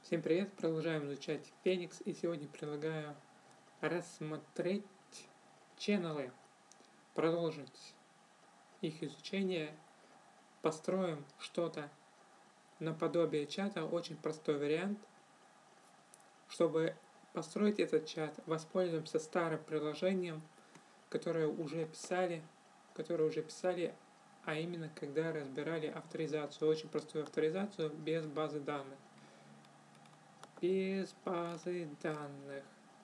Всем привет! Продолжаем изучать Феникс, и сегодня предлагаю рассмотреть ченнелы, продолжить их изучение, построим что-то наподобие чата, очень простой вариант. Чтобы построить этот чат, воспользуемся старым приложением, которое уже писали, а именно когда разбирали авторизацию, очень простую авторизацию без базы данных. Без базы данных.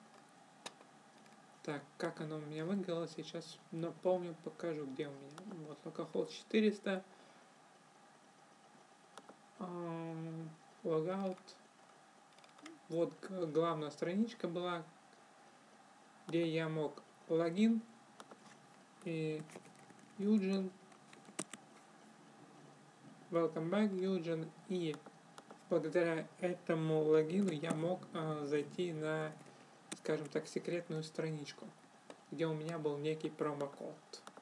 Так, как оно у меня выглядело, сейчас напомню, покажу, где у меня. Вот, localhost 400, logout. Вот главная страничка была, где я мог логин и Eugen, welcome back Eugen, и благодаря этому логину я мог зайти на, скажем так, секретную страничку, где у меня был некий промокод.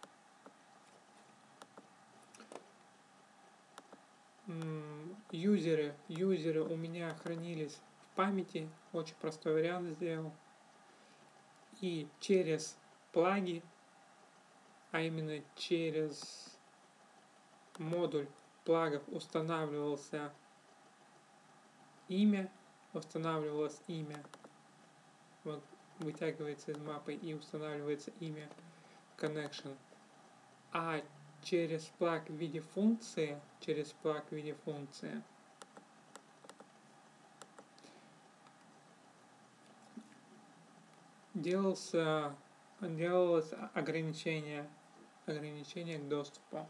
Юзеры у меня хранились в памяти, очень простой вариант сделал. И через плаги, а именно через модуль плагов устанавливалось имя, вот вытягивается из мапы и устанавливается имя connection. А через плагг в виде функции, делалось ограничение к доступу.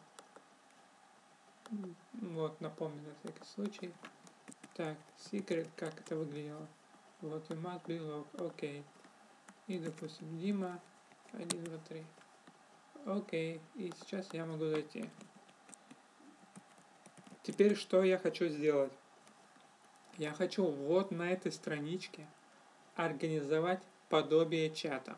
Вот, напомню на всякий случай. Так, secret, как это выглядело. Вот, you must be logged, окей. И, допустим, Дима, 1, 2, 3. Окей, и сейчас я могу зайти. Теперь что я хочу сделать? Я хочу вот на этой страничке организовать подобие чата.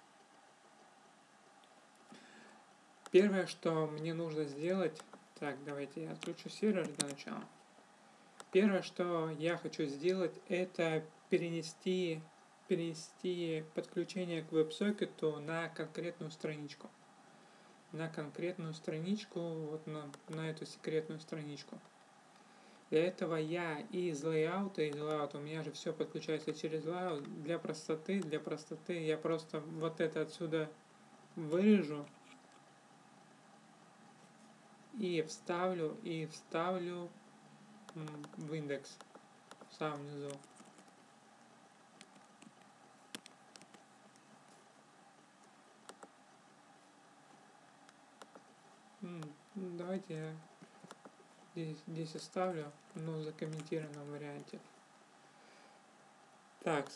Первое, что мне нужно сделать... Так, давайте я отключу сервер для начала. Первое, что я хочу сделать, это перенести подключение к веб-сокету на конкретную страничку. Вот на эту секретную страничку. Для этого я из лейаута, у меня же все подключается через лейаут. Для простоты я просто вот это отсюда вырежу и вставлю в индекс в самом низу. Давайте я здесь оставлю, но в закомментированном варианте. Так,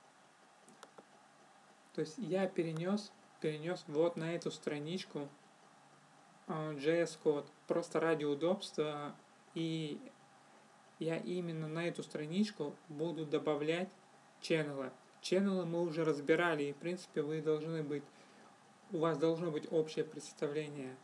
то есть я перенес вот на эту страничку JS-код, просто ради удобства, и я именно на эту страничку буду добавлять ченнелы. Ченнелы мы уже разбирали, и в принципе у вас должно быть общее представление.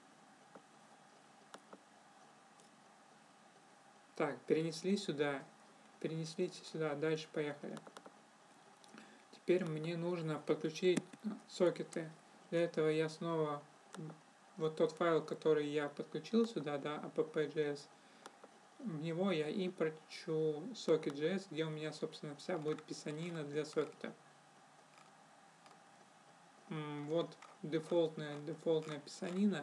Так, перенеслите сюда, дальше поехали. Теперь мне нужно подключить сокеты. Для этого я снова вот тот файл, который я подключил сюда, app.js, в него я импорчу socket.js, где у меня, собственно, вся будет писанина для сокета. Вот дефолтная писанина.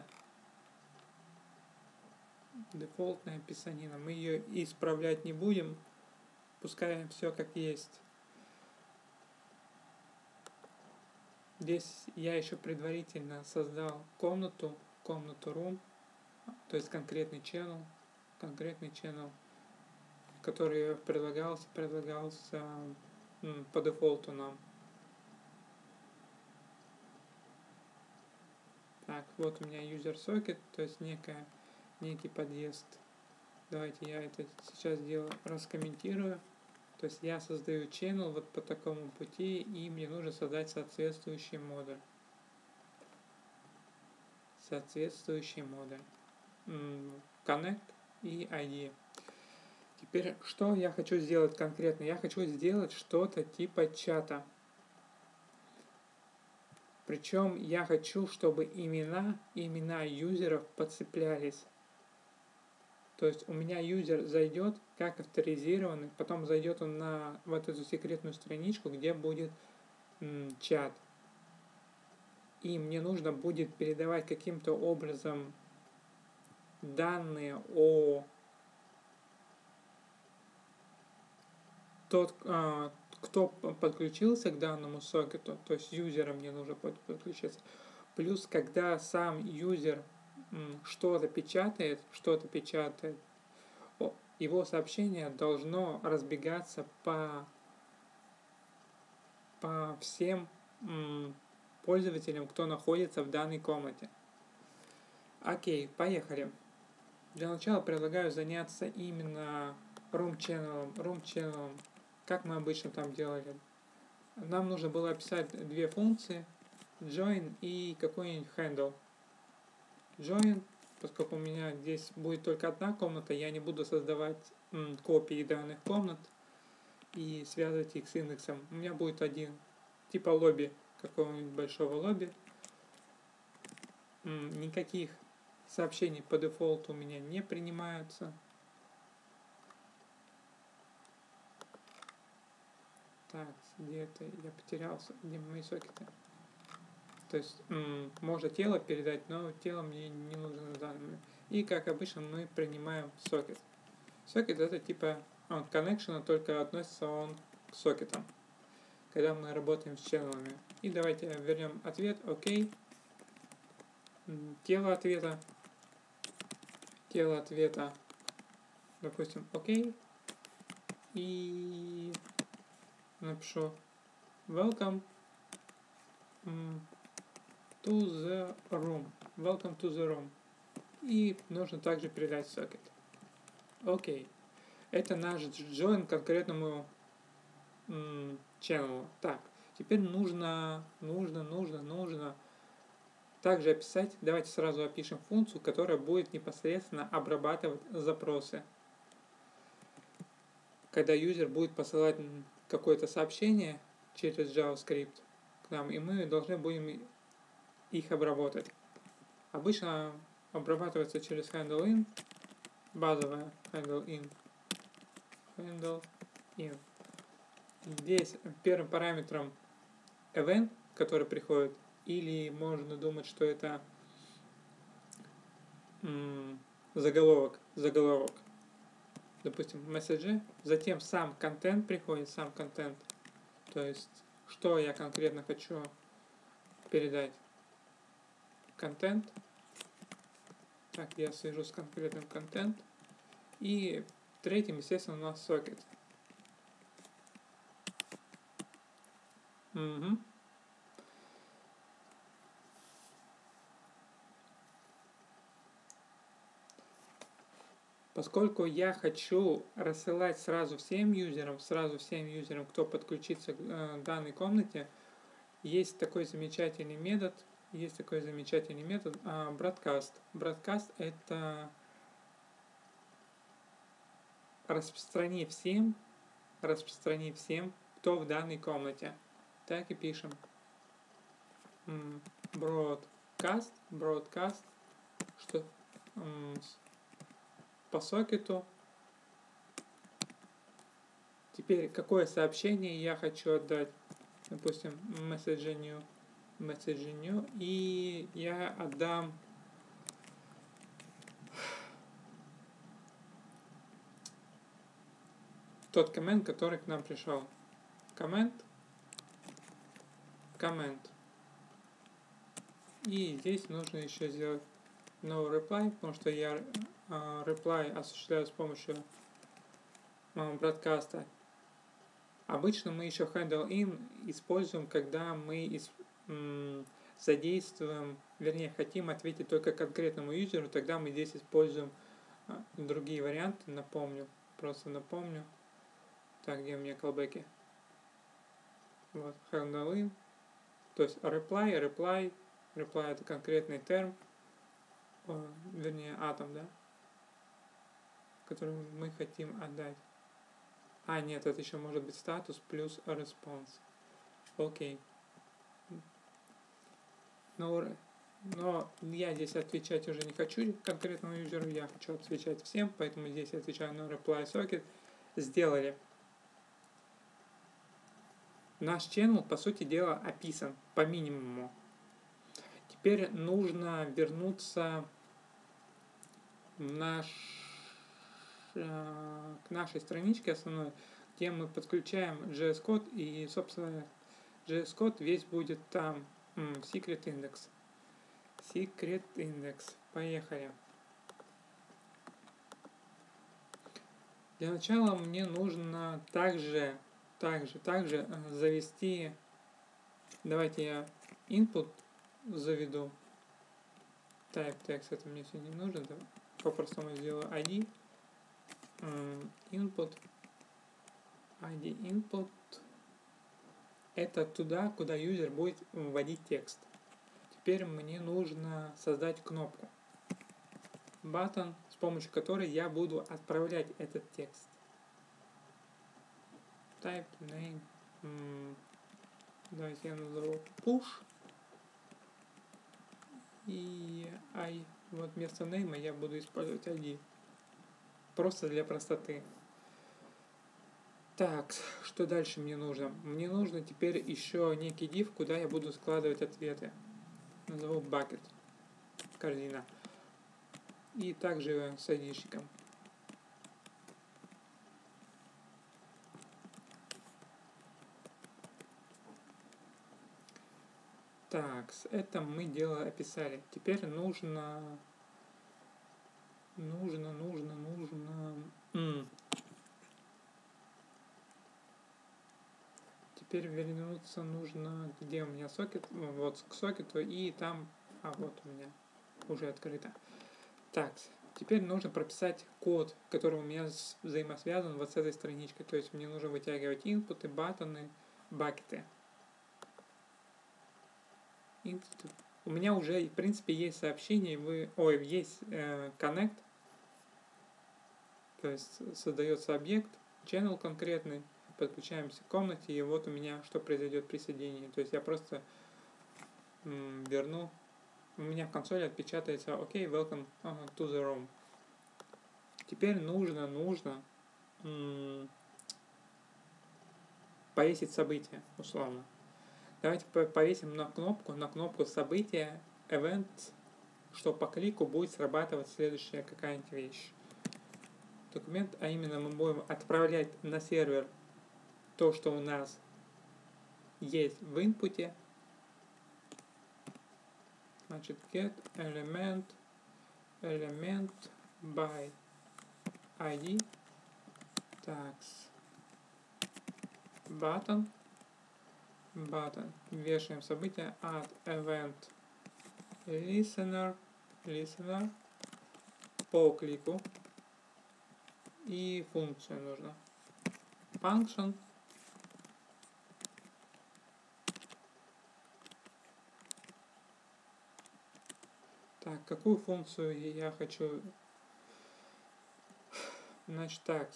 Мы ее исправлять не будем, пускай все как есть. Здесь я еще предварительно создал комнату room, то есть конкретный channel, который предлагался по дефолту нам. Так, вот у меня user socket, то есть некий подъезд. Давайте я это сейчас раскомментирую. То есть я создаю channel вот по такому пути, и мне нужно создать соответствующий модуль. Connect и ID. Теперь, что я хочу сделать конкретно? Я хочу сделать что-то типа чата. Причем я хочу, чтобы имена юзеров подцеплялись. То есть у меня юзер зайдет как авторизированный, потом зайдет он на вот эту секретную страничку, где будет чат. И мне нужно будет передавать каким-то образом данные о кто подключился к данному сокету, то есть юзерам мне нужно подключиться. Плюс, когда сам юзер что-то печатает, его сообщение должно разбегаться по всем пользователям, кто находится в данной комнате. Окей, поехали. Для начала предлагаю заняться именно room channel, как мы обычно там делали. Нам нужно было описать две функции, join и какой-нибудь handle. Join, поскольку у меня здесь будет только одна комната, я не буду создавать копии данных комнат и связывать их с индексом. У меня будет один, типа лобби, какого-нибудь большого лобби. Никаких сообщений по дефолту у меня не принимаются. Так, где-то я потерялся, где мои сокеты. То есть можно тело передать, но тело мне не нужно на данный момент. И как обычно мы принимаем сокет. Сокет это типа connection, только относится он к сокетам, когда мы работаем с ченнелами. И давайте вернем ответ, окей. Тело ответа, допустим, окей. И напишу welcome to the room. Welcome to the room. И нужно также передать сокет. Окей. Это наш join к конкретному channel. Так, теперь нужно также описать, давайте сразу опишем функцию, которая будет непосредственно обрабатывать запросы. Когда юзер будет посылать какое-то сообщение через JavaScript к нам, и мы должны будем их обработать. Обычно обрабатывается через handle_in, базовая handle_in. Здесь первым параметром event, который приходит, или можно думать, что это заголовок. Допустим, message, затем сам контент приходит, то есть, что я конкретно хочу передать. Контент. Так, я свяжу с конкретным контент. И третьим, естественно, у нас сокет. Поскольку я хочу рассылать сразу всем юзерам, кто подключится к данной комнате, есть такой замечательный метод broadcast. Broadcast это распространи всем, кто в данной комнате. Так и пишем. Broadcast, что по сокету. Теперь, какое сообщение я хочу отдать? Допустим, message new, и я отдам тот коммент, который к нам пришел. Коммент. И здесь нужно еще сделать no reply, потому что я reply осуществляю с помощью бродкаста. Обычно мы еще handle_in используем, когда мы задействуем, хотим ответить только конкретному юзеру, тогда мы здесь используем другие варианты, напомню. Так, где у меня callback'и? Вот, handle_in, то есть reply это конкретный терм, атом, да? который мы хотим отдать. А, нет, это еще может быть статус плюс response. Окей. Но я здесь отвечать уже не хочу конкретному юзеру, я хочу отвечать всем, поэтому здесь я отвечаю на reply socket. Сделали. Наш channel, по сути дела, описан по минимуму. Теперь нужно вернуться к нашей страничке основной, где мы подключаем JS Code, и, собственно, JS Code весь будет там, Secret Index. Secret Index. Поехали. Для начала мне нужно также завести, давайте я input заведу. Type text, это мне все не нужно, да? По-простому сделаю ID, input, ID input, это туда, куда юзер будет вводить текст. Теперь мне нужно создать кнопку, button, с помощью которой я буду отправлять этот текст. Type name, давайте я назову push, и вот вместо name я буду использовать ID, просто для простоты. Так, что дальше мне нужно? Мне нужно теперь еще некий div, куда я буду складывать ответы. Назову bucket, корзина. И также с ID-шиком. Так, это мы дело описали. Теперь нужно теперь вернуться нужно, где у меня сокет, вот к сокету, и там, вот у меня уже открыто. Так, теперь нужно прописать код, который у меня взаимосвязан вот с этой страничкой, то есть мне нужно вытягивать инпуты, баттоны, бакеты. У меня уже, в принципе, есть сообщение, есть connect, то есть создается объект, channel конкретный, подключаемся к комнате, и вот у меня что произойдет при соединении. То есть я просто верну, у меня в консоли отпечатается OK, welcome to the room. Теперь нужно повесить событие, условно. Давайте повесим на кнопку события event, что по клику будет срабатывать следующая какая-нибудь вещь. Документ, а именно мы будем отправлять на сервер то, что у нас есть в инпуте. Значит, get element by ID, так, button, вешаем событие add event listener по клику, и функцию нужно function. Так, какую функцию я хочу? Значит, так.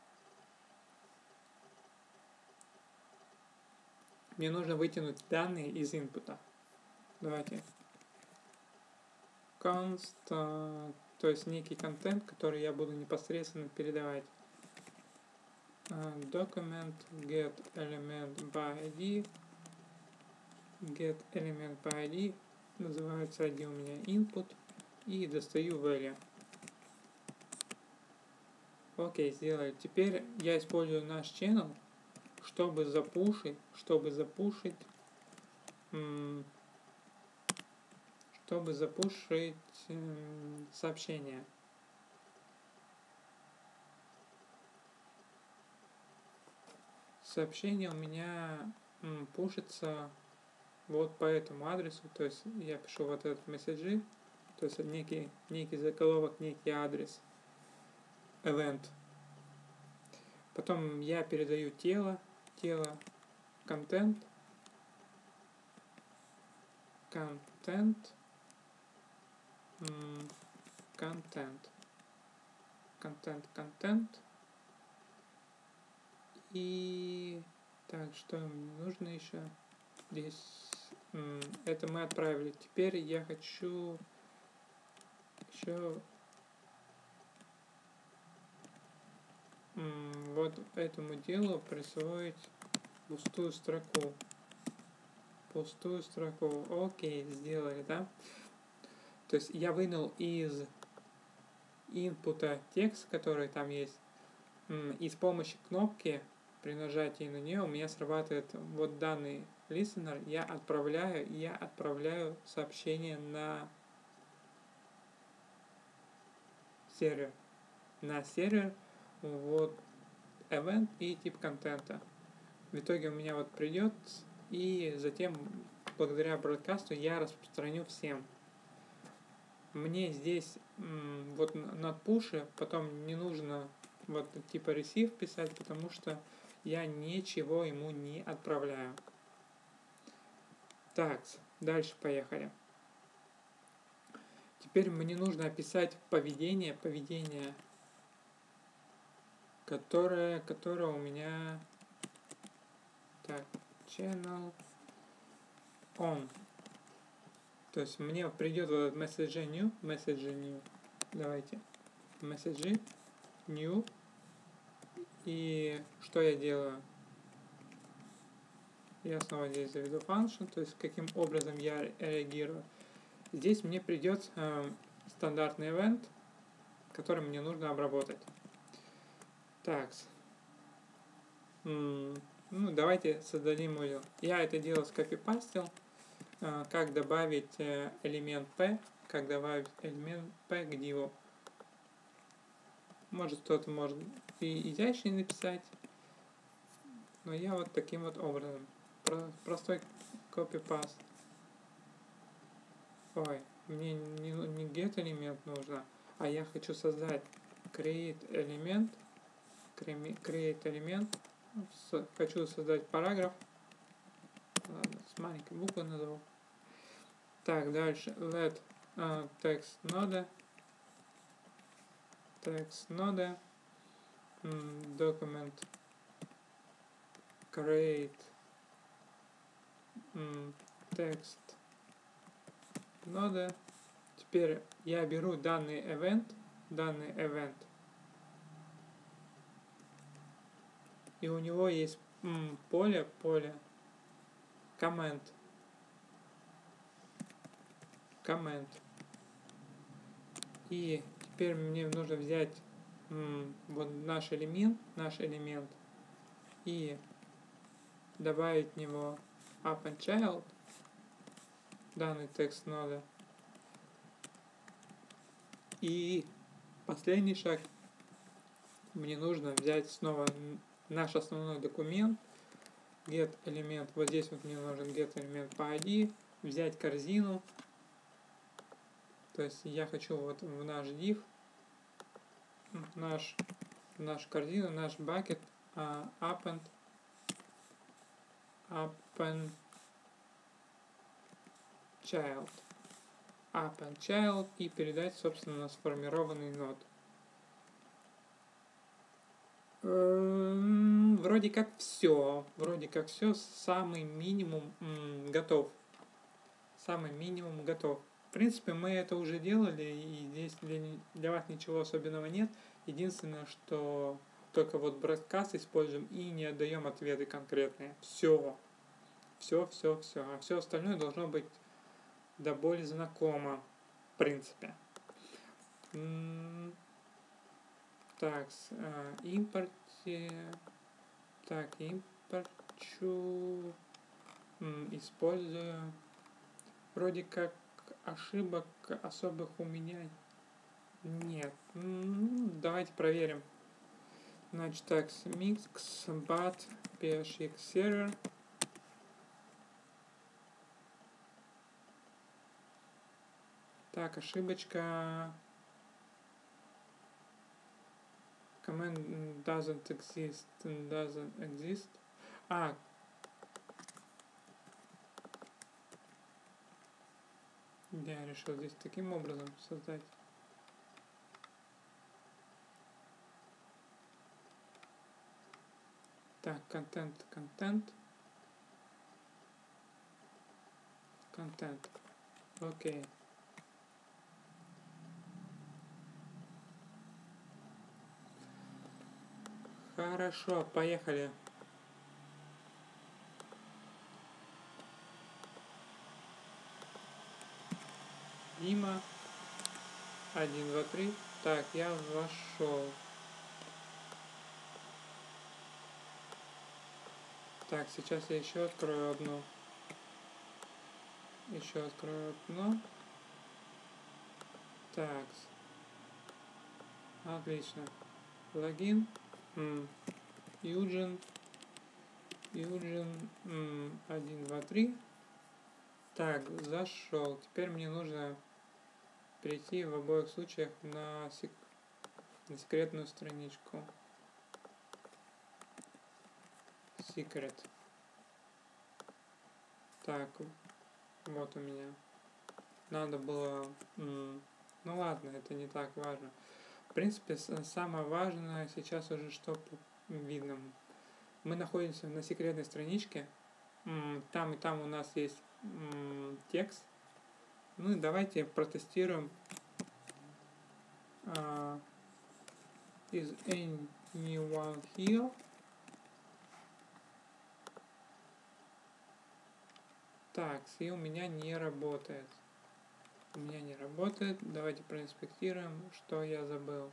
Мне нужно вытянуть данные из инпута. Давайте. Const, то есть некий контент, который я буду непосредственно передавать. Document get element by ID. Get element by ID. Называется ID у меня input. И достаю value. Окей, сделали. Теперь я использую наш channel, чтобы запушить сообщение. Сообщение у меня пушится вот по этому адресу, то есть я пишу вот этот месседжи, то есть некий заголовок, некий адрес, event. Потом я передаю тело, content, контент. И так, что мне нужно еще? Здесь это мы отправили. Теперь я хочу еще вот этому делу присвоить пустую строку. Окей, сделали, да? То есть я вынул из инпута текст, который там есть, и с помощью кнопки при нажатии на нее у меня срабатывает вот данный listener, я отправляю сообщение на сервер. Вот event и тип контента. В итоге у меня вот придет, и затем благодаря бродкасту я распространю всем. Мне здесь вот на пуше потом не нужно вот типа receive писать, потому что я ничего ему не отправляю. Так, дальше поехали. Теперь мне нужно описать поведение, которое у меня... Так, channel on. То есть мне придет вот этот message new. Давайте. Message new. И что я делаю? Я снова здесь заведу function, то есть каким образом я реагирую. Здесь мне придет стандартный event, который мне нужно обработать. Так. Давайте создадим его. Я это дело скопипастил. Как добавить элемент P, к div. Может кто-то может и изящнее написать, но я вот таким вот образом. Простой copy-paste. Ой, мне не get элемент нужно, а я хочу создать create элемент. Хочу создать параграф. Ладно, с маленькой буквы назову. Так, дальше let text node document create text node. Теперь я беру данный event, и у него есть поле comment. И теперь мне нужно взять вот наш элемент и добавить в него append_child, данный текст нода. И последний шаг, мне нужно взять снова наш основной документ, get элемент, вот здесь вот мне нужен get элемент по ID, взять корзину, то есть я хочу вот в наш div, наш корзину, наш bucket append child и передать, собственно, сформированный нод. Вроде как все, самый минимум готов. В принципе, мы это уже делали, и здесь для вас ничего особенного нет. Единственное, что только вот broadcast используем и не отдаем ответы конкретные. Все. А все остальное должно быть до боли знакомо, в принципе. Так, импорчу, использую. Вроде как ошибок особых у меня нет. Давайте проверим. Значит, так, mix bat phx server. Так, ошибочка. Command doesn't exist. Я решил здесь таким образом создать. Так, контент. Окей. Хорошо, поехали. Дима. 1, 2, 3. Так, я вошел. Так, сейчас я еще открою одно. Еще открою окно. Так. Отлично. Логин. Юджин. 1, 2, 3. Так, зашел. Теперь мне нужно перейти в обоих случаях на секретную страничку. Secret. Так, вот у меня. Надо было... ну ладно, это не так важно. В принципе, самое важное сейчас уже что видно. Мы находимся на секретной страничке. Там и там у нас есть текст. Ну и давайте протестируем. Is anyone here? Так, и у меня не работает. Давайте проинспектируем, что я забыл.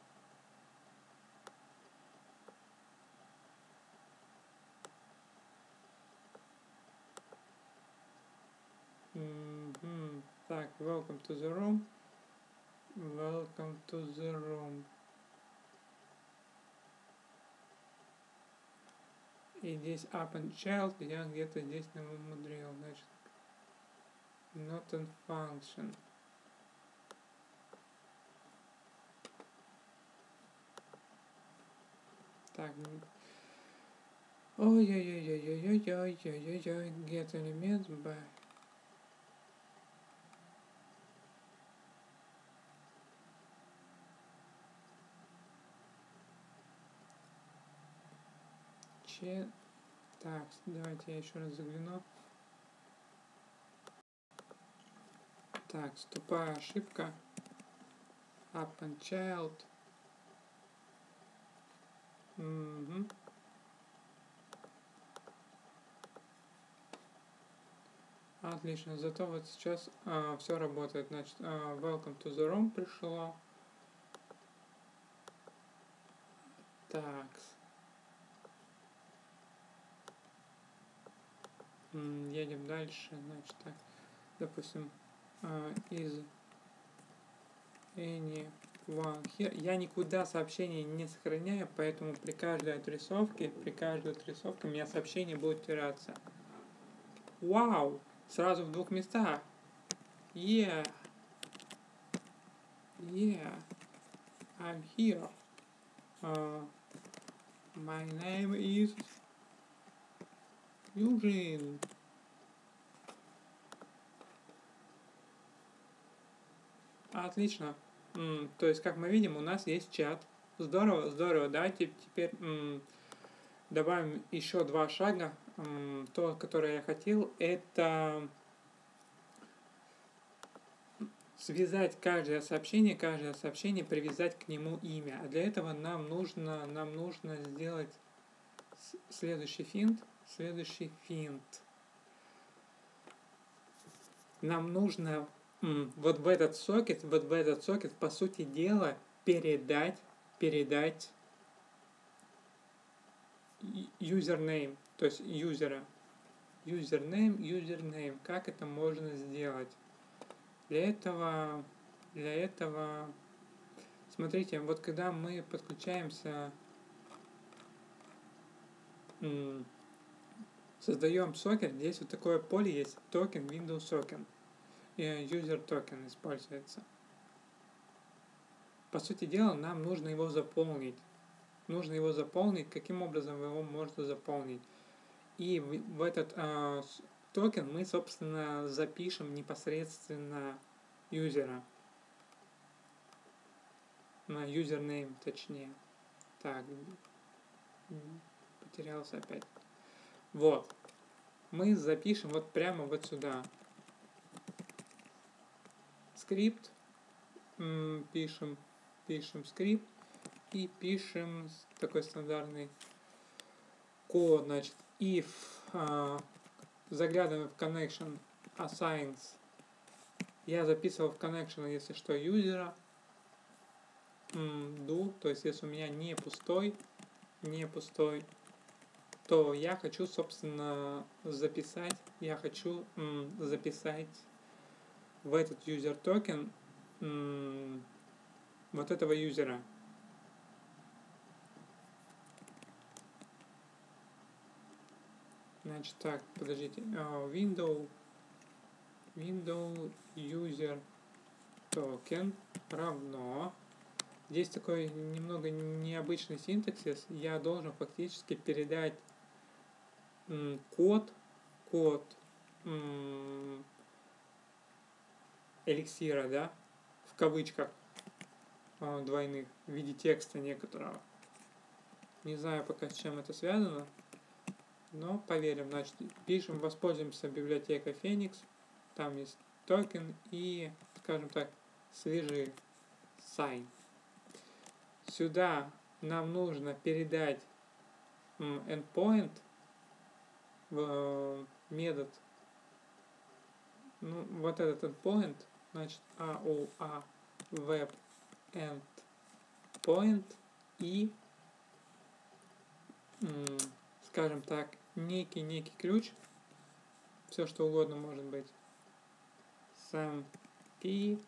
Так, welcome to the room. И здесь up and child я где-то здесь намудрил, значит. Not in function. Так. Ой-ой-ой-ой-ой-ой-ой-ой-ой. Get elements by. Так, давайте я еще раз загляну. Так, тупая ошибка. Up and child. Отлично, зато вот сейчас все работает. Значит, welcome to the room пришло. Так. Едем дальше. Значит, так. Допустим, is anyone here. Я никуда сообщение не сохраняю, поэтому при каждой отрисовке у меня сообщение будет теряться. Вау! Сразу в двух местах. Yeah, I'm here. My name is Eugene. Отлично. То есть, как мы видим, у нас есть чат. Здорово, здорово. Давайте теперь добавим еще два шага. То, которое я хотел, это связать каждое сообщение, привязать к нему имя. А для этого нам нужно сделать следующий финт. Нам нужно вот в этот сокет, по сути дела, передать username, то есть юзера. Username. Как это можно сделать? Для этого, смотрите, вот когда мы подключаемся, создаем сокет, здесь вот такое поле есть, токен, Windows токен, и user токен используется. По сути дела, нам нужно его заполнить. Каким образом его можно заполнить? И в этот токен мы, собственно, запишем непосредственно юзера. На username, точнее. Так, потерялся опять. Вот. Мы запишем вот прямо вот сюда скрипт. Пишем скрипт и пишем такой стандартный код, значит, if заглядываем в connection assigns. Я записывал в connection, если что, юзера do, то есть если у меня не пустой, то я хочу, собственно, записать в этот user токен вот этого юзера. Значит, так, подождите, window user token равно. Здесь такой немного необычный синтаксис. Я должен фактически передать код эликсира, да, в кавычках двойных, в виде текста некоторого. Не знаю пока, с чем это связано, но поверим. Значит, пишем, воспользуемся библиотекой Phoenix. Там есть токен и, скажем так, свежий sign. Сюда нам нужно передать endpoint в метод. Ну, вот этот endpoint, значит, AOA web endpoint и, скажем так, некий ключ, все что угодно может быть. Сам P.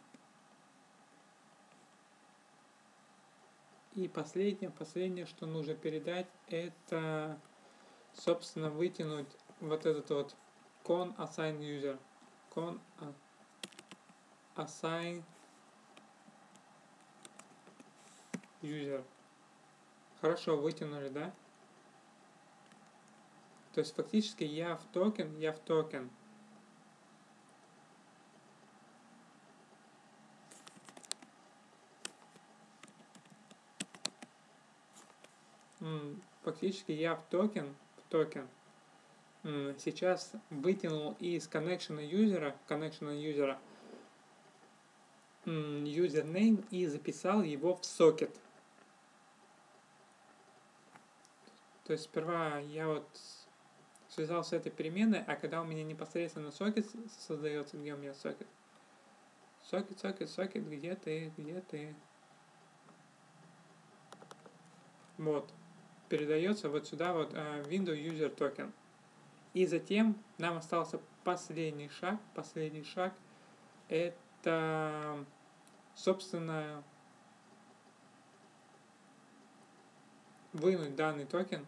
И последнее, что нужно передать, это, собственно, вытянуть вот этот вот con assign user. Con assign user. Хорошо, вытянули, да? То есть фактически я в токен. Фактически я в токен сейчас вытянул из connection юзера username и записал его в сокет. То есть сперва я вот связал с этой переменной, а когда у меня непосредственно сокет создается, где у меня сокет? Сокет, где ты? Вот. Передается вот сюда вот window user token. И затем нам остался последний шаг. Это, собственно, вынуть данный токен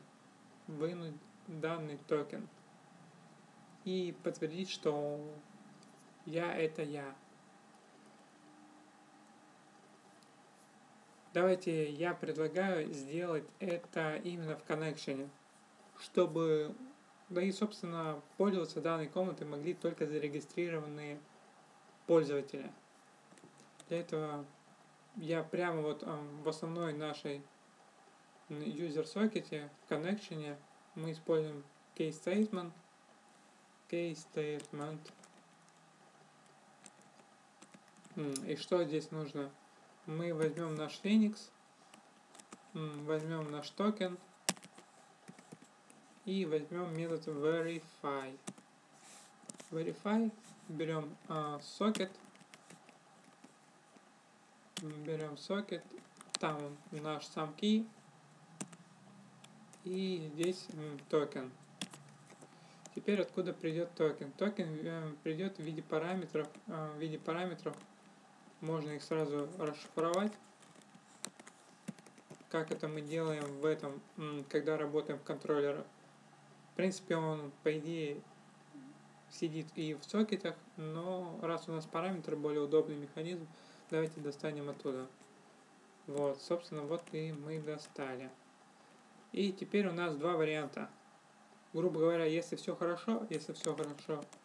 и подтвердить, что это я. Давайте я предлагаю сделать это именно в коннекшене, чтобы, да и собственно, пользоваться данной комнатой могли только зарегистрированные пользователи. Для этого я прямо вот в основной нашей user сокете в коннекшене мы используем case statement. И что здесь нужно? Мы возьмем наш Phoenix, возьмем наш токен и возьмем метод verify. Берем socket, там наш сам key и здесь токен. Теперь откуда придет токен? Токен придет в виде параметров. Можно их сразу расшифровать. Как это мы делаем в этом, когда работаем в контроллерах. В принципе, он, по идее, сидит и в сокетах, но раз у нас параметры, более удобный механизм, давайте достанем оттуда. Вот, собственно, вот и мы достали. И теперь у нас два варианта. Грубо говоря, если все хорошо,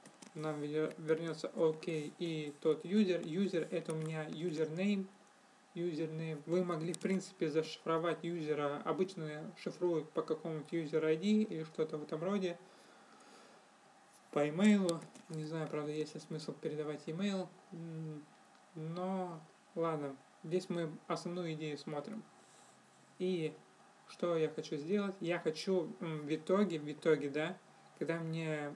нам вернется ОК и тот юзер. Юзер это у меня username, юзернейм. Вы могли, в принципе, зашифровать юзера. Обычно шифруют по какому-нибудь user ID или что-то в этом роде. По имейлу. Не знаю, правда, есть ли смысл передавать имейл. Но, ладно. Здесь мы основную идею смотрим. И что я хочу сделать? Я хочу в итоге, да, когда мне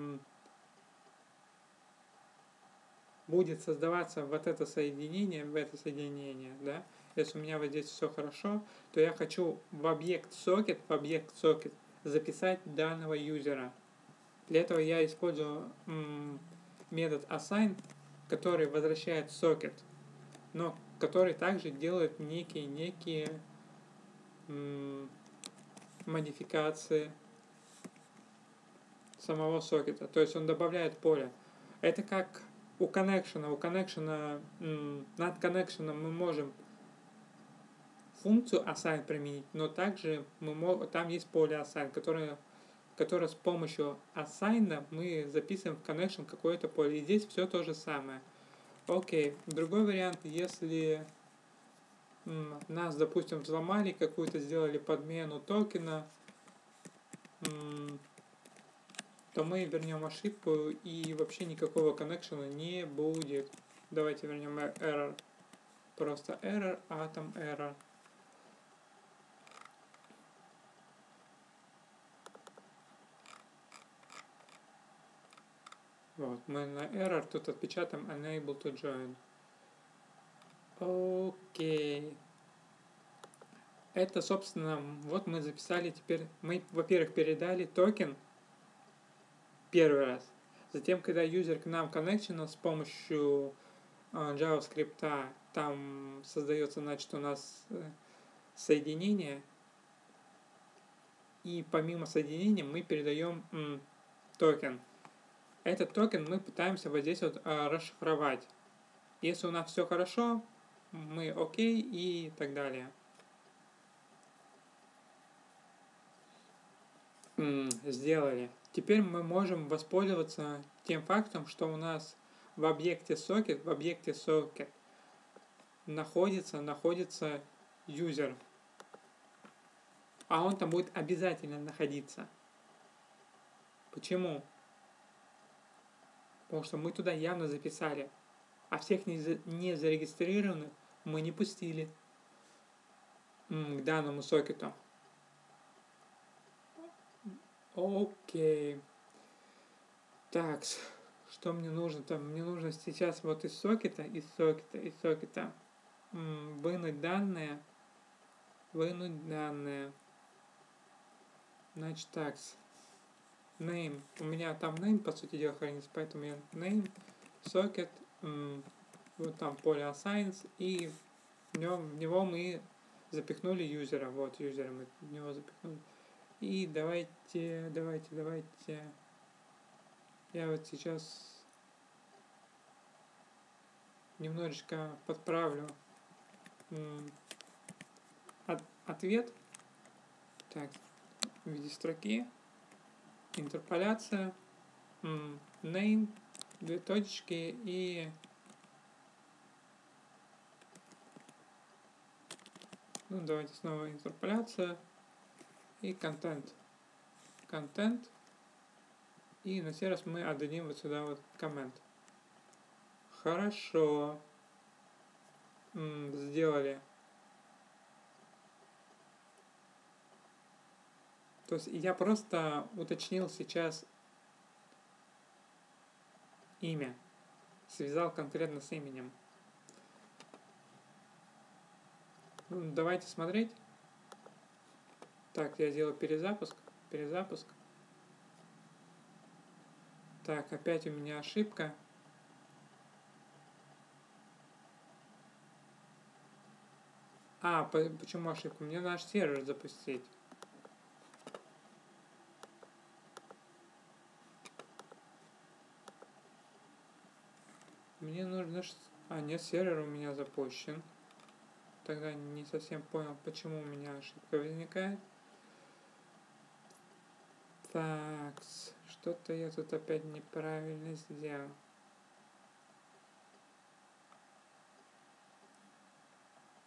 будет создаваться вот это соединение, да, если у меня вот здесь все хорошо, то я хочу в объект socket записать данного юзера. Для этого я использую метод assign, который возвращает socket, но который также делает некие модификации самого сокета. То есть он добавляет поле. Это как у коннекшена. Над коннекшеном мы можем функцию assign применить, но также там есть поле assign, которое с помощью assign мы записываем в connection какое-то поле. И здесь все то же самое. Окей. Другой вариант, если нас, допустим, взломали, сделали подмену токена, то мы вернем ошибку и вообще никакого коннекшена не будет. Давайте вернем error. Просто error, atom error. Вот, мы на error тут отпечатаем unable to join. Окей. Это, собственно, вот мы записали теперь. Мы, во-первых, передали токен первый раз. Затем, когда юзер к нам коннекшена с помощью JavaScript, там создается, значит, у нас соединение. И помимо соединения мы передаем токен. Этот токен мы пытаемся вот здесь вот расшифровать. Если у нас все хорошо, мы окей и так далее. Сделали. Теперь мы можем воспользоваться тем фактом, что у нас в объекте socket находится user. А он там будет обязательно находиться. Почему? Потому что мы туда явно записали. А всех не зарегистрированных мы не пустили к данному сокету. Окей. Так, что мне нужно там? Мне нужно сейчас вот из сокета вынуть данные. Значит, так, name. У меня там name, по сути дела, хранится, поэтому я name, socket, вот там поле assigns, и в него мы запихнули юзера. Вот юзера мы в него запихнули. И давайте. Я вот сейчас немножечко подправлю ответ. Так, в виде строки. Интерполяция. Name. 2 точки и... Ну, давайте снова интерполяция. И контент. И на сей раз мы отдадим вот сюда вот коммент. Хорошо. Сделали. То есть я просто уточнил сейчас имя. Связал конкретно с именем. Давайте смотреть. Так, я сделал перезапуск. Так, опять у меня ошибка. Почему ошибка? Мне наш сервер запустить. Мне нужно... нет, сервер у меня запущен. Тогда не совсем понял, почему у меня ошибка возникает. Так, что-то я тут опять неправильно сделал.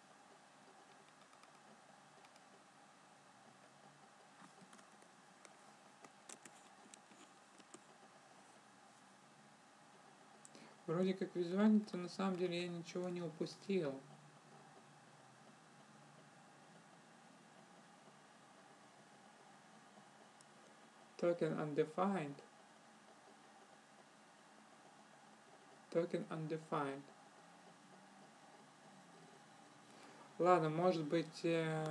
Вроде как визуально-то на самом деле я ничего не упустил. Token undefined. Token undefined. Ладно, может быть,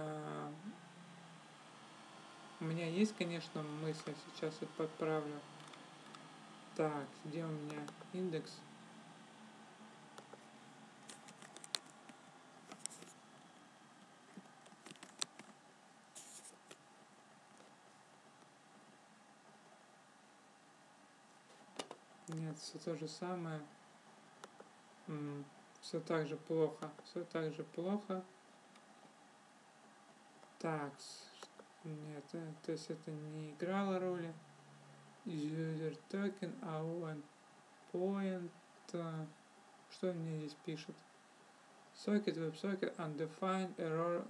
у меня есть, конечно, мысли, сейчас я подправлю. Так, где у меня индекс? Нет, все то же самое. Все так же плохо. Все так же плохо. Так, нет, то есть это не играло роли. User token, point. Что мне здесь пишет? Socket, WebSocket, undefined, error.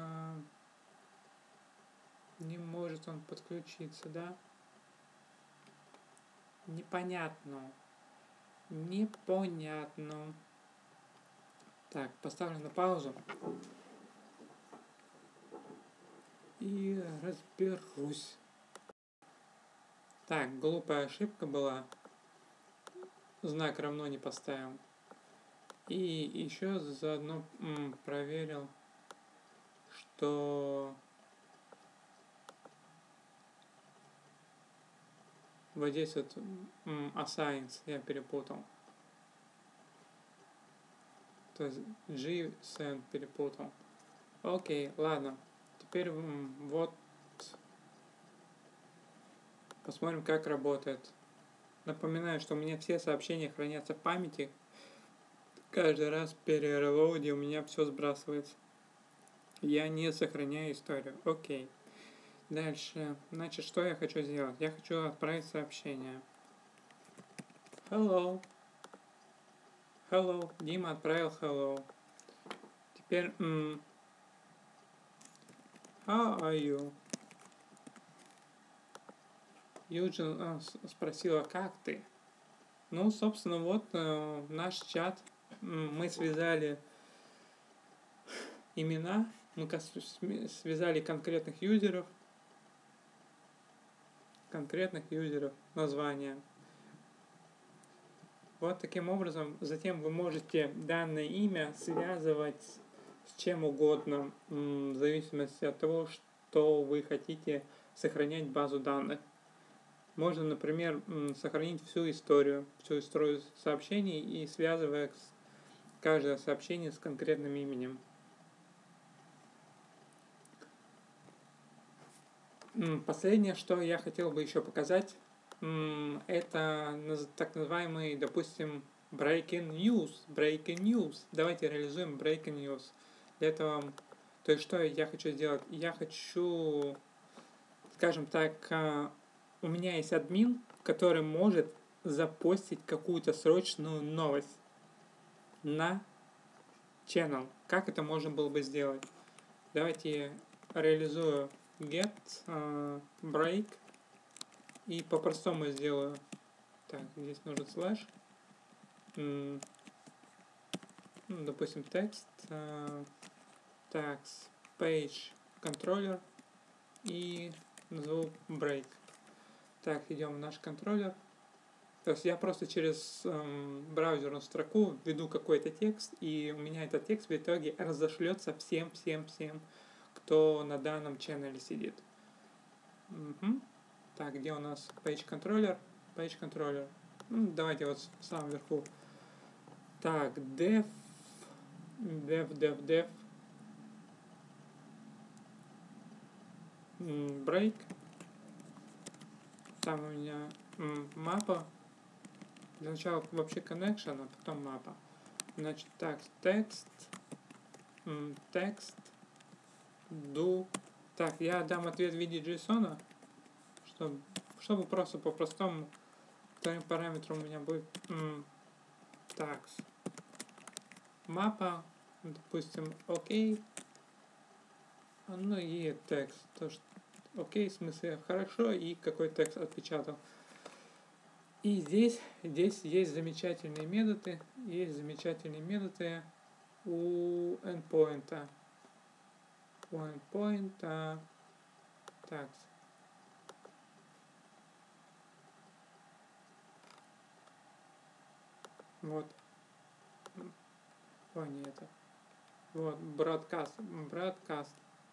Не может он подключиться, да? Непонятно. Непонятно. Так, поставлю на паузу. И разберусь. Так, глупая ошибка была. Знак равно не поставил. И еще заодно проверил, что вот здесь вот assigns я перепутал. То есть G-send перепутал. Окей, ладно. Теперь вот посмотрим, как работает. Напоминаю, что у меня все сообщения хранятся в памяти. Каждый раз при релоаде у меня все сбрасывается. Я не сохраняю историю. Окей. Дальше. Значит, что я хочу сделать? Я хочу отправить сообщение. Hello. Hello. Дима отправил hello. Теперь how are you? Юджин спросила, как ты? Ну, собственно, вот наш чат. Мы связали имена, мы связали конкретных юзеров, названия. Вот таким образом, затем вы можете данное имя связывать с чем угодно, в зависимости от того, что вы хотите сохранять в базу данных. Можно, например, сохранить всю историю сообщений и связывая каждое сообщение с конкретным именем. Последнее, что я хотел бы еще показать, это так называемый, допустим, breaking news. Давайте реализуем breaking news. Для этого, то есть, что я хочу сделать? Я хочу, скажем так, у меня есть админ, который может запостить какую-то срочную новость на channel. Как это можно было бы сделать? Давайте реализую get break и по-простому сделаю. Так, здесь нужен слэш. Допустим, текст. Так, page controller и назову break. Так, идем в наш контроллер. То есть я просто через браузерную строку введу какой-то текст, и у меня этот текст в итоге разошлется всем, кто на данном channel сидит. Так, где у нас page controller? Page controller. Давайте вот в самом верху. Так, dev. Break. Там у меня мапа. Для начала вообще connection, а потом мапа. Значит, так, текст. Do. Так, я дам ответ в виде JSON, чтобы просто по-простому вторым параметром у меня будет так, мапа, допустим, окей, ну и текст, то что окей, в смысле хорошо, и какой текст отпечатал. И здесь есть замечательные методы. У endpoint. Так. Вот. Ой, не это. Вот, broadcast.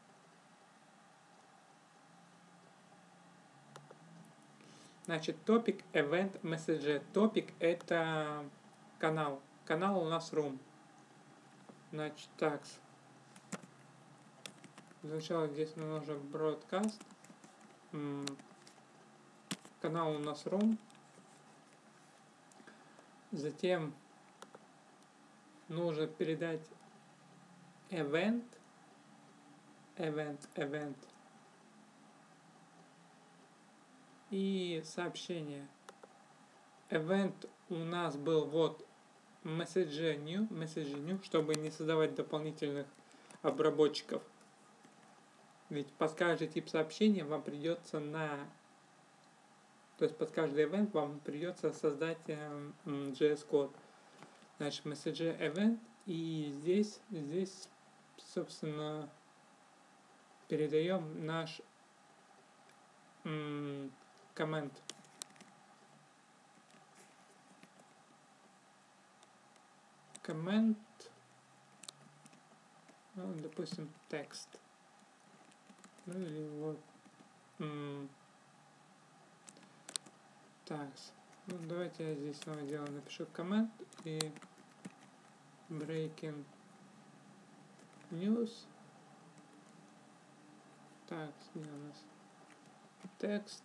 Значит, topic, event, message. Topic это канал. Канал у нас room. Значит, так. Сначала здесь нам нужно broadcast. Канал у нас room. Затем нужно передать event. И сообщение. Event у нас был вот message new, чтобы не создавать дополнительных обработчиков. Ведь под каждый тип сообщения вам придется то есть под каждый event вам придется создать JS код. Значит, message event, и здесь, собственно, передаем наш коммент. Ну, допустим, текст. Ну или вот. Так. Ну, давайте я здесь снова напишу коммент и breaking news. Так, где у нас текст.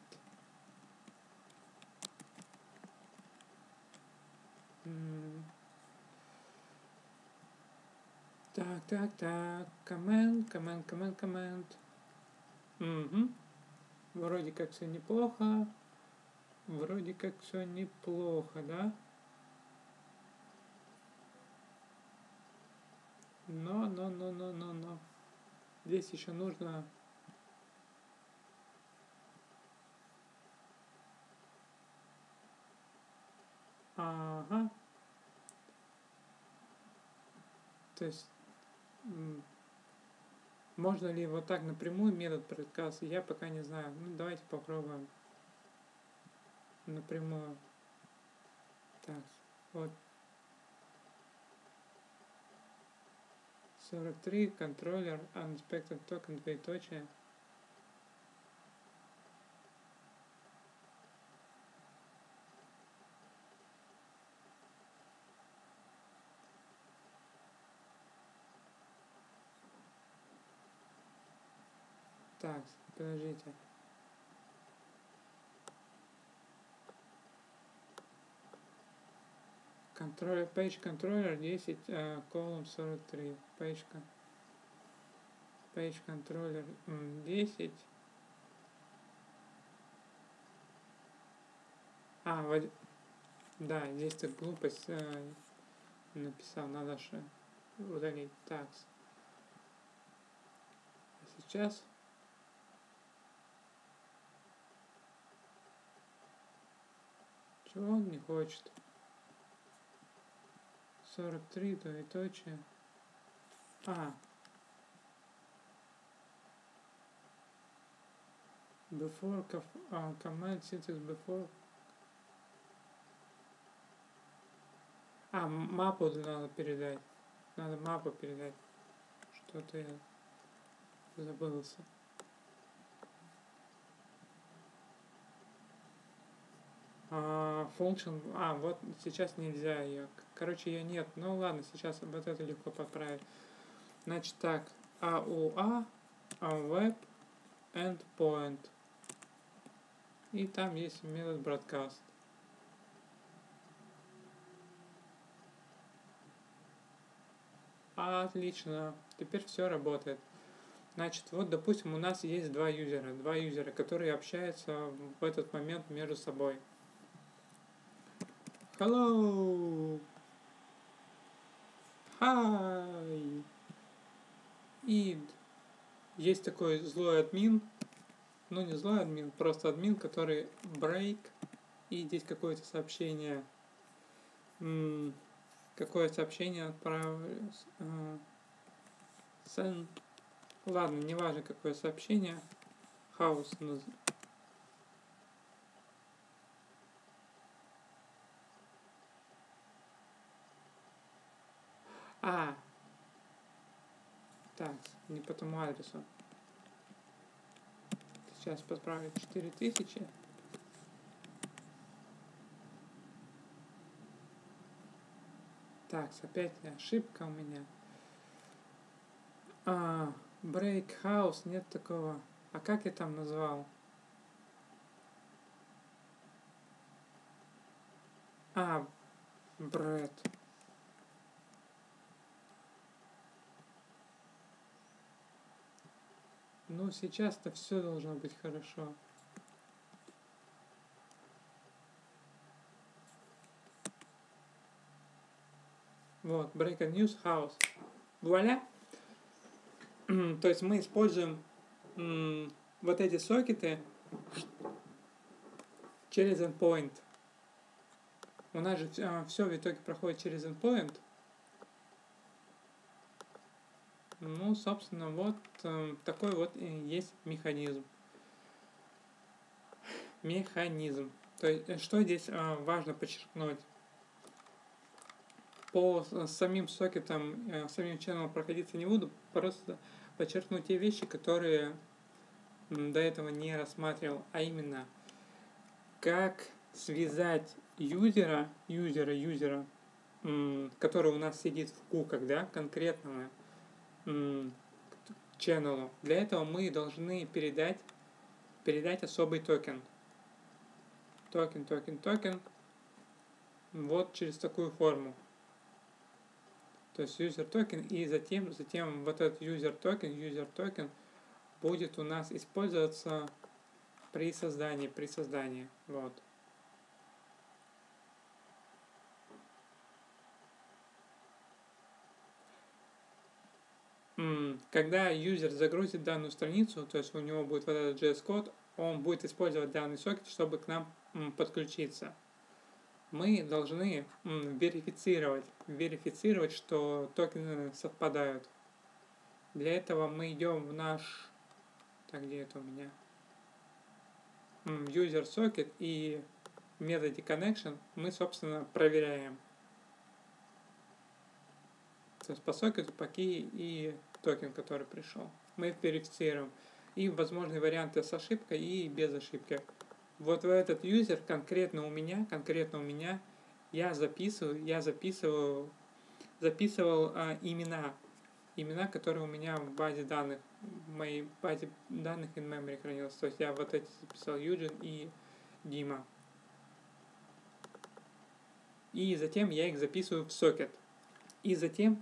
Так. Коммент. Вроде как все неплохо. Да? Но. Здесь еще нужно... Ага. То есть... Можно ли вот так напрямую метод broadcast? Я пока не знаю. Ну, давайте попробуем напрямую. Так, вот. 43, контроллер, unexpected token, двоеточие. Так, подождите. Page controller 10, column 43. Page controller 10. Вот, да, здесь так глупость написал, надо же удалить. Так. Сейчас. Чего он не хочет? 43, двоеточие. Before command syntax before. Мапу надо передать. Надо мапу передать. Что-то я забылся. Function. Вот сейчас нельзя ее. Короче, ее нет. Ну ладно, сейчас вот это легко поправить. Значит так. AUA, web, endpoint. И там есть метод broadcast. Отлично. Теперь все работает. Значит, вот, допустим, у нас есть два юзера, которые общаются в этот момент между собой. Hello! Hi! И есть такой злой админ, ну не злой админ, просто админ, который break и здесь какое-то сообщение. Какое сообщение отправилось? Ладно, неважно какое сообщение. Хаус. Так, не по тому адресу. Сейчас подправлю 4000. Так, опять ошибка у меня. Break House, нет такого. А как я там назвал? Брэд. Ну, сейчас-то все должно быть хорошо. Вот, Break a News House. Вуаля! То есть мы используем вот эти сокеты через endpoint. У нас же все в итоге проходит через endpoint. Ну, собственно, вот такой вот и есть механизм. То есть, что здесь важно подчеркнуть? По самим сокетам, самим ченнелам проходиться не буду, просто подчеркну те вещи, которые до этого не рассматривал, а именно, как связать юзера, который у нас сидит в куках, да, конкретного ченнелу. Для этого мы должны передать особый токен. Токен. Вот через такую форму. То есть user токен, и затем вот этот user токен будет у нас использоваться при создании. Вот. Когда юзер загрузит данную страницу, то есть у него будет вот этот JS-код, он будет использовать данный сокет, чтобы к нам подключиться. Мы должны верифицировать, что токены совпадают. Для этого мы идем в наш... Так, где это у меня? User socket, и в методе connection мы, собственно, проверяем. То есть по сокету, по key и токен, который пришел. Мы верифицируем. И возможные варианты с ошибкой и без ошибки. Вот в этот юзер конкретно у меня я записывал имена, которые у меня в базе данных, в моей базе данных in memory хранилось. То есть я вот эти записал, Юджин и Дима. И затем я их записываю в сокет. И затем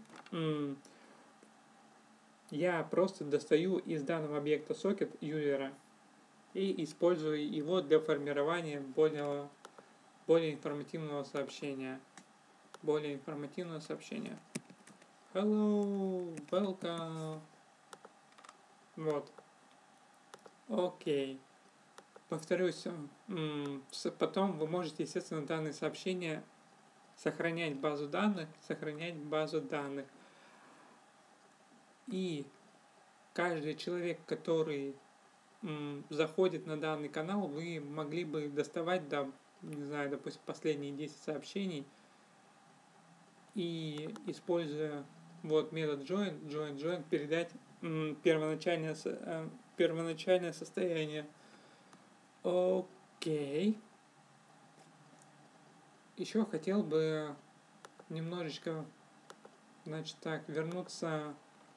я просто достаю из данного объекта сокет юзера и использую его для формирования более информативного сообщения. Hello, welcome. Вот. Окей. Повторюсь, потом вы можете, естественно, данные сообщения сохранять в базу данных. И каждый человек, который заходит на данный канал, вы могли бы доставать не знаю, допустим, последние 10 сообщений и, используя вот метод join, передать первоначальное состояние. Окей. Еще хотел бы немножечко, вернуться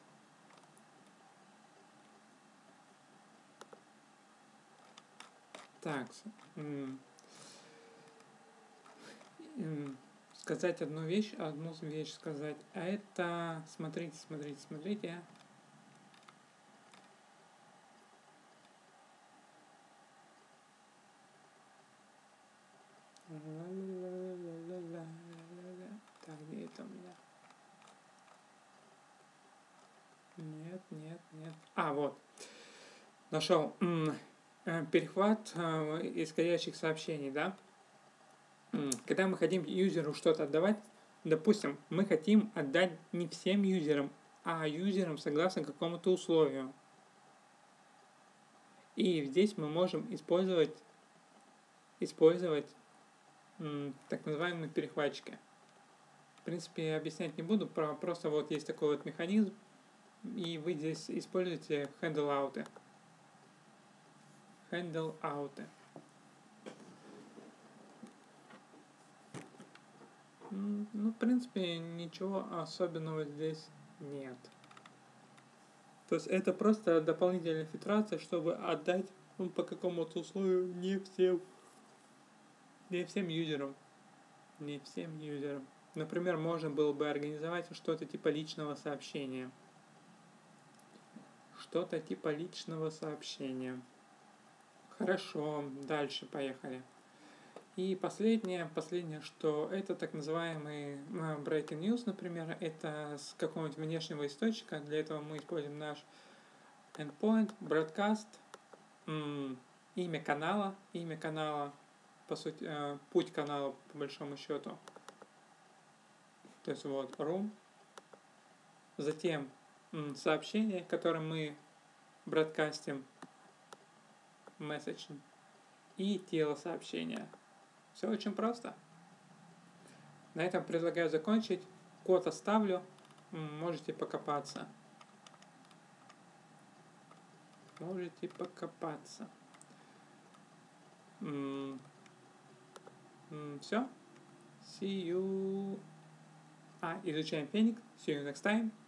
сказать одну вещь сказать. А это, смотрите. Так, где это у меня? Нет. Вот. Нашел. Перехват исходящих сообщений, да? когда мы хотим юзеру что-то отдавать, допустим, мы хотим отдать не всем юзерам, а юзерам согласно какому-то условию. И здесь мы можем использовать так называемые перехватчики. В принципе, объяснять не буду, просто вот есть такой вот механизм, и вы здесь используете handle-ауты. Ну, в принципе, ничего особенного здесь нет. То есть это просто дополнительная фильтрация, чтобы отдать по какому-то условию не всем юзерам. Например, можно было бы организовать что-то типа личного сообщения. Хорошо, дальше поехали. И последнее, что это так называемый breaking news, например, это с какого-нибудь внешнего источника. Для этого мы используем наш endpoint, broadcast, имя канала, по сути, путь канала по большому счету. То есть вот room. Затем сообщение, которое мы бродкастим, message, и тело сообщения. Все очень просто. На этом предлагаю закончить. Код оставлю. Можете покопаться. Все. See you. Изучаем Феникс. See you next time.